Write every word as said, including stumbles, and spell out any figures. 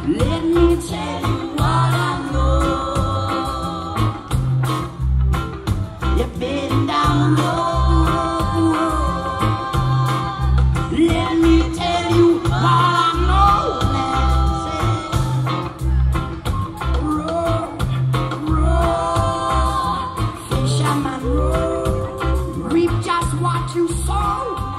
Let me tell you what I know. You've been down low. Let me tell you what I know. Roll, roll, fisherman roll, reap just what you sow.